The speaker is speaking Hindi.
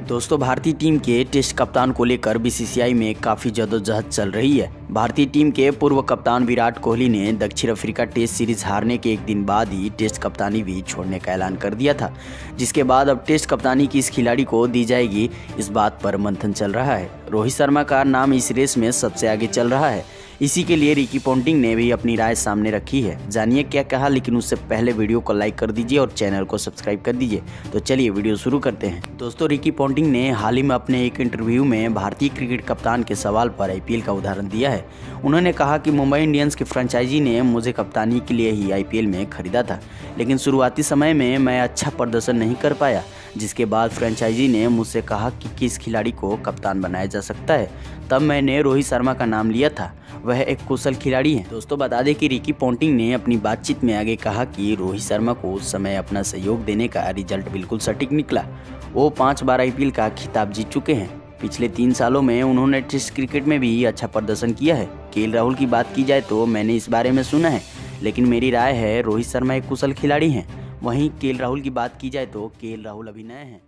दोस्तों, भारतीय टीम के टेस्ट कप्तान को लेकर बीसीसीआई में काफ़ी जद्दोजहद चल रही है। भारतीय टीम के पूर्व कप्तान विराट कोहली ने दक्षिण अफ्रीका टेस्ट सीरीज हारने के एक दिन बाद ही टेस्ट कप्तानी भी छोड़ने का ऐलान कर दिया था, जिसके बाद अब टेस्ट कप्तानी किस खिलाड़ी को दी जाएगी, इस बात पर मंथन चल रहा है। रोहित शर्मा का नाम इस रेस में सबसे आगे चल रहा है। इसी के लिए रिकी पॉन्टिंग ने भी अपनी राय सामने रखी है। जानिए क्या कहा, लेकिन उससे पहले वीडियो को लाइक कर दीजिए और चैनल को सब्सक्राइब कर दीजिए। तो चलिए वीडियो शुरू करते हैं। दोस्तों, रिकी पॉन्टिंग ने हाल ही में अपने एक इंटरव्यू में भारतीय क्रिकेट कप्तान के सवाल पर आईपीएल का उदाहरण दिया है। उन्होंने कहा कि मुंबई इंडियंस की फ्रेंचाइजी ने मुझे कप्तानी के लिए ही आईपीएल में खरीदा था, लेकिन शुरुआती समय में मैं अच्छा प्रदर्शन नहीं कर पाया, जिसके बाद फ्रेंचाइजी ने मुझसे कहा कि किस खिलाड़ी को कप्तान बनाया जा सकता है। तब मैंने रोहित शर्मा का नाम लिया था, वह एक कुशल खिलाड़ी हैं। दोस्तों, बता दें कि रिकी पॉन्टिंग ने अपनी बातचीत में आगे कहा कि रोहित शर्मा को उस समय अपना सहयोग देने का रिजल्ट बिल्कुल सटीक निकला। वो 5 बार आईपीएल का खिताब जीत चुके हैं। पिछले 3 सालों में उन्होंने टेस्ट क्रिकेट में भी अच्छा प्रदर्शन किया है। केएल राहुल की बात की जाए तो मैंने इस बारे में सुना है, लेकिन मेरी राय है रोहित शर्मा एक कुशल खिलाड़ी हैं। वहीं केएल राहुल की बात की जाए तो केएल राहुल अभी नए हैं।